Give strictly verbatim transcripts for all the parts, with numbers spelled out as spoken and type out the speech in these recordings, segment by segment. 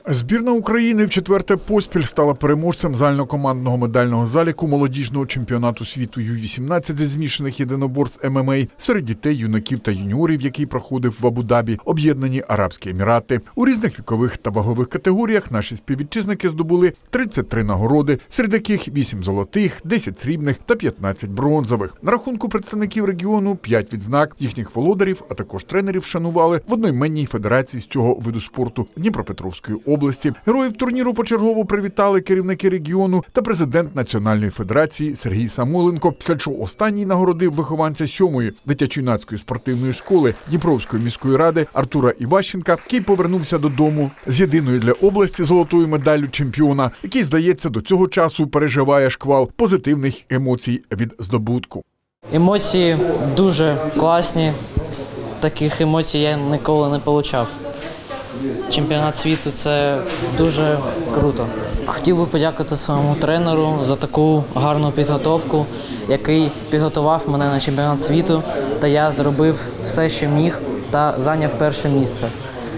Збірна України в четверте поспіль стала переможцем загальнокомандного медального заліку молодіжного чемпіонату світу ю вісімнадцять зі змішаних єдиноборств ем ем а серед дітей, юнаків та юніорів, який проходив в Абу-Дабі, Об'єднані Арабські Емірати. У різних вікових та вагових категоріях наші співвітчизники здобули тридцять три нагороди, серед яких вісім золотих, десять срібних та п'ятнадцять бронзових. На рахунку представників регіону п'ять відзнак, їхніх володарів, а також тренерів вшанували в одноіменній федерації з цього виду спорту Дніпропетровської області. області. Героїв турніру почергово привітали керівники регіону та президент Національної федерації Сергій Самойленко, після чого останній нагородив вихованця сьомої дитячо-юнацької спортивної школи Дніпровської міської ради Артура Іващенка, який повернувся додому з єдиною для області золотою медаллю чемпіона, який, здається, до цього часу переживає шквал позитивних емоцій від здобутку. Емоції дуже класні. Таких емоцій я ніколи не отримав. Чемпіонат світу – це дуже круто. Хотів би подякувати своєму тренеру за таку гарну підготовку, який підготував мене на чемпіонат світу, та я зробив все, що міг, та зайняв перше місце.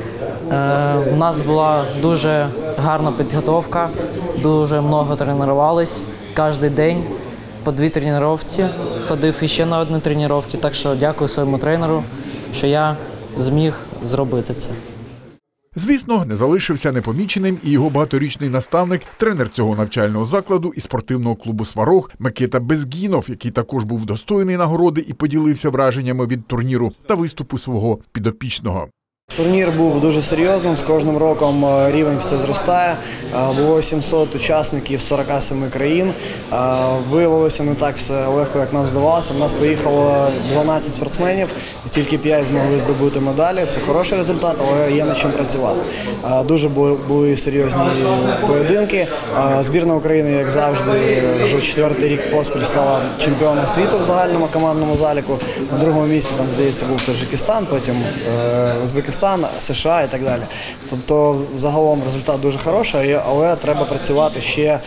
Е, у нас була дуже гарна підготовка, дуже багато тренувались, кожен день по дві тренування, ходив іще на одні тренування, так що дякую своєму тренеру, що я зміг зробити це. Звісно, не залишився непоміченим і його багаторічний наставник, тренер цього навчального закладу і спортивного клубу «Сварог» Микита Безгінов, який також був достойний нагороди і поділився враженнями від турніру та виступу свого підопічного. Турнір був дуже серйозним, з кожним роком рівень все зростає. Було сімсот учасників з сорока семи країн. Виявилося не так все легко, як нам здавалося. У нас поїхало дванадцять спортсменів, тільки п'ять змогли здобути медалі. Це хороший результат, але є над чим працювати. Дуже були серйозні поєдинки. Збірна України, як завжди, вже четвертий рік поспіль стала чемпіоном світу в загальному командному заліку. На другому місці, там, здається, був Таджикистан, потім Узбекистан, США і так далі. Тобто, загалом результат дуже хороший, але треба працювати ще,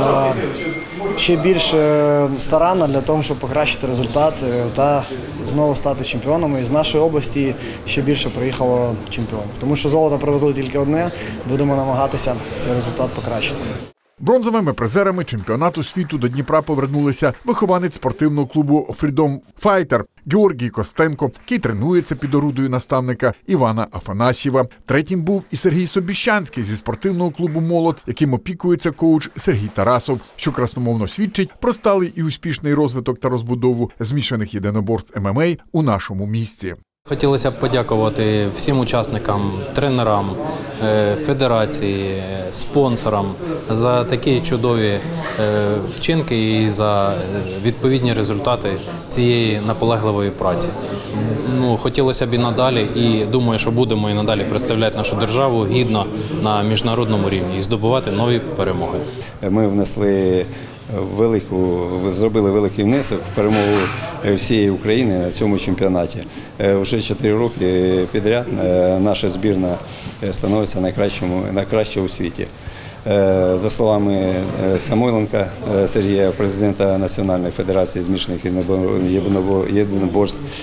ще більш старанно для того, щоб покращити результат та знову стати чемпіоном. І з нашої області ще більше приїхало чемпіонів. Тому що золото привезли тільки одне, будемо намагатися цей результат покращити. Бронзовими призерами чемпіонату світу до Дніпра повернулися вихованець спортивного клубу Freedom Fighter Георгій Костенко, який тренується під орудою наставника Івана Афанасьєва. Третім був і Сергій Собіщанський зі спортивного клубу «Молот», яким опікується коуч Сергій Тарасов, що красномовно свідчить про сталий і успішний розвиток та розбудову змішаних єдиноборств ем ем а у нашому місті. Хотілося б подякувати всім учасникам, тренерам, федерації, спонсорам за такі чудові вчинки і за відповідні результати цієї наполегливої праці. Ну, хотілося б і надалі, і думаю, що будемо і надалі представляти нашу державу гідно на міжнародному рівні і здобувати нові перемоги. Ми внесли велику, зробили великий внесок в перемогу всієї України на цьому чемпіонаті. Вже чотири роки підряд наша збірна становиться найкращою, найкращою у світі. За словами Самойленка Сергія, президента Національної федерації змішаних єдиноборств,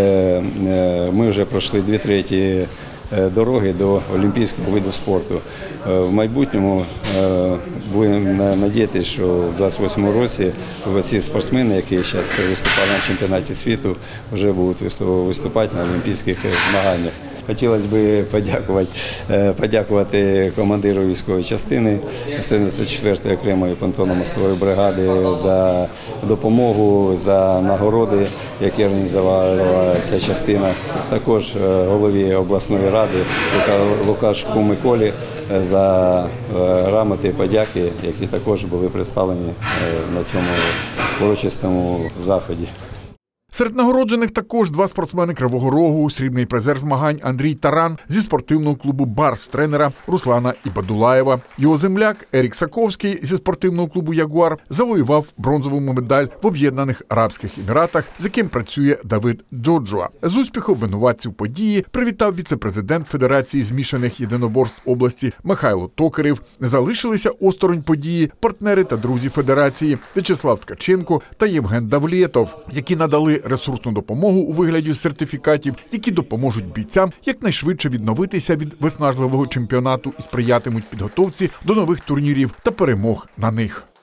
ми вже пройшли дві треті дороги до олімпійського виду спорту. В майбутньому будемо сподіватися, що в двадцять восьмому році ці спортсмени, які зараз виступають на чемпіонаті світу, вже будуть виступати на олімпійських змаганнях. Хотілося б подякувати, подякувати командиру військової частини сто дев'яносто четвертої окремої понтонно-мостової бригади за допомогу, за нагороди, які організувала ця частина. Також голові обласної ради Лукашку Миколі за грамоти, подяки, які також були представлені на цьому урочистому заході. Серед нагороджених також два спортсмени Кривого Рогу, срібний призер змагань Андрій Таран зі спортивного клубу «Барс» тренера Руслана Ібадулаєва. Його земляк Ерік Саковський зі спортивного клубу «Ягуар» завоював бронзову медаль в Об'єднаних Арабських Еміратах, з яким працює Давид Джоджуа. З успіхом винуватців події привітав віце-президент Федерації змішаних єдиноборств області Михайло Токарєв. Не залишилися осторонь події партнери та друзі Федерації В'ячеслав Ткаченко та Євген Давлєтов, які надали ресурсну допомогу у вигляді сертифікатів, які допоможуть бійцям якнайшвидше відновитися від виснажливого чемпіонату і сприятимуть підготовці до нових турнірів та перемог на них.